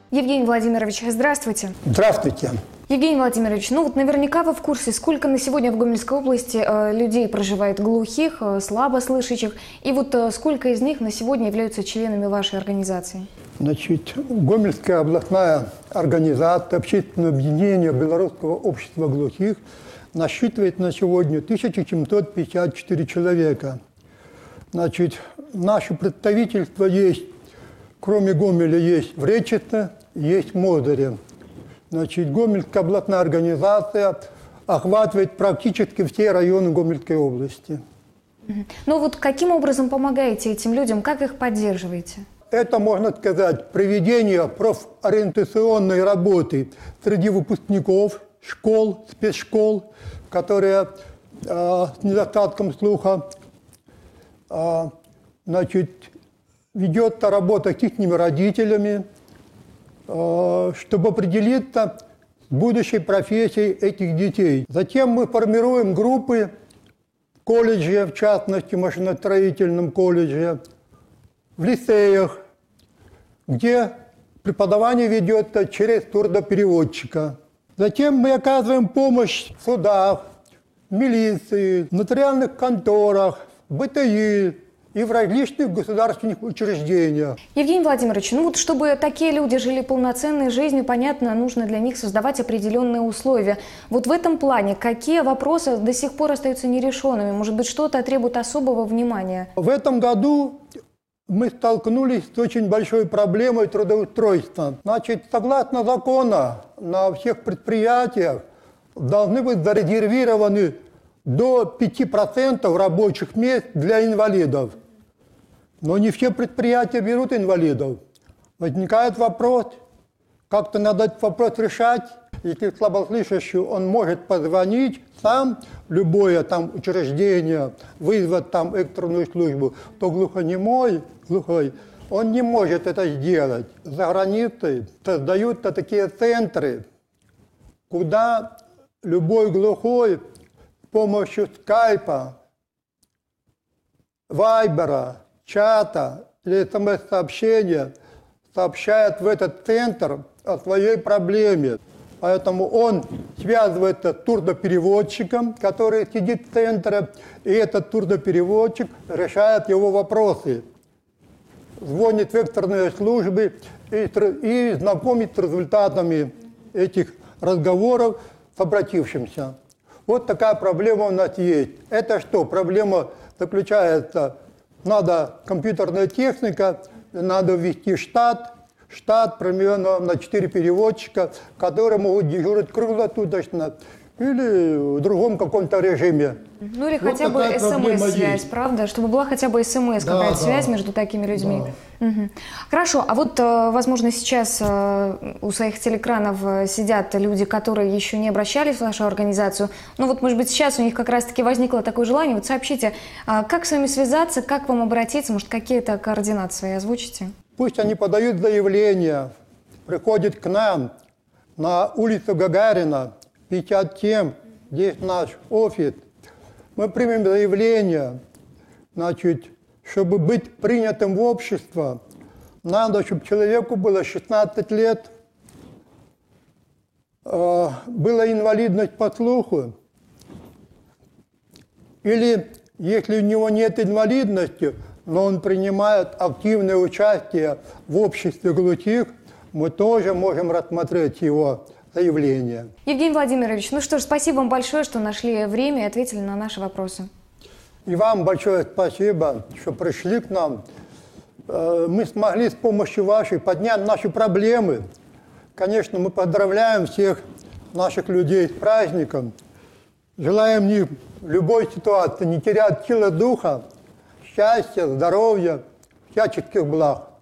Евгений Владимирович, здравствуйте. Здравствуйте. Евгений Владимирович, ну вот наверняка вы в курсе, сколько на сегодня в Гомельской области людей проживает глухих, слабослышащих, и вот сколько из них на сегодня являются членами вашей организации? Значит, Гомельская областная организация, общественное объединение Белорусского общества глухих насчитывает на сегодня 1754 человека. Значит, наше представительство есть, кроме Гомеля, есть в Речице, есть в Мозыре. Значит, Гомельская областная организация охватывает практически все районы Гомельской области. Ну вот каким образом помогаете этим людям, как их поддерживаете? Это, можно сказать, проведение профориентационной работы среди выпускников школ, спецшкол, которые с недостатком слуха. Значит, ведется работа с их родителями, чтобы определиться с будущей профессией этих детей. Затем мы формируем группы в колледже, в частности, в машиностроительном колледже, в лицеях, где преподавание ведется через сурдопереводчика. Затем мы оказываем помощь в судах, в милиции, в нотариальных конторах, в БТИ и в различных государственных учреждениях. Евгений Владимирович, ну вот чтобы такие люди жили полноценной жизнью, понятно, нужно для них создавать определенные условия. Вот в этом плане какие вопросы до сих пор остаются нерешенными? Может быть, что-то требует особого внимания? В этом году мы столкнулись с очень большой проблемой трудоустройства. Значит, согласно закону, на всех предприятиях должны быть зарезервированы до 5% рабочих мест для инвалидов. Но не все предприятия берут инвалидов. Возникает вопрос, как-то надо этот вопрос решать. Если слабослышащий, он может позвонить сам в любое там учреждение, вызвать там экстренную службу, то глухой, он не может это сделать. За границей создаются такие центры, куда любой глухой с помощью скайпа, вайбера, чата или смс-сообщения сообщает в этот центр о своей проблеме. Поэтому он связывается с сурдопереводчиком, который сидит в центре, и этот сурдопереводчик решает его вопросы. Звонит в экстренные службы и знакомит с результатами этих разговоров с обратившимся. Вот такая проблема у нас есть. Это что? Проблема заключается, надо компьютерная техника, надо ввести штат примерно на 4 переводчика, которые могут дежурить круглосуточно или в другом каком-то режиме. Ну или хотя бы СМС-связь, правда? Чтобы была хотя бы СМС, какая-то связь между такими людьми. Да. Угу. Хорошо, а вот, возможно, сейчас у своих телекранов сидят люди, которые еще не обращались в вашу организацию. Ну вот, может быть, сейчас у них как раз-таки возникло такое желание. Вот сообщите, как с вами связаться, как к вам обратиться, может, какие-то координаты свои озвучите? Пусть они подают заявление, приходят к нам на улицу Гагарина, 57, здесь наш офис. Мы примем заявление, значит, чтобы быть принятым в общество, надо, чтобы человеку было 16 лет, была инвалидность по слуху, или если у него нет инвалидности, но он принимает активное участие в обществе глухих, мы тоже можем рассмотреть его заявление. Евгений Владимирович, ну что ж, спасибо вам большое, что нашли время и ответили на наши вопросы. И вам большое спасибо, что пришли к нам. Мы смогли с помощью вашей поднять наши проблемы. Конечно, мы поздравляем всех наших людей с праздником. Желаем им в любой ситуации не терять силы духа, счастья, здоровья, всяческих благ.